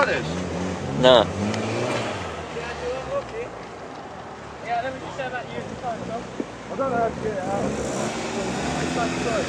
like this? No. Yeah, let me just say about you if you can't stop. I don't know how to get it out. It's like sorry,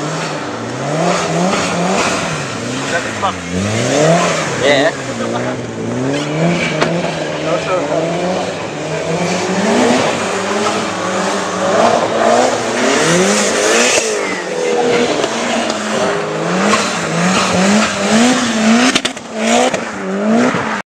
Yeah.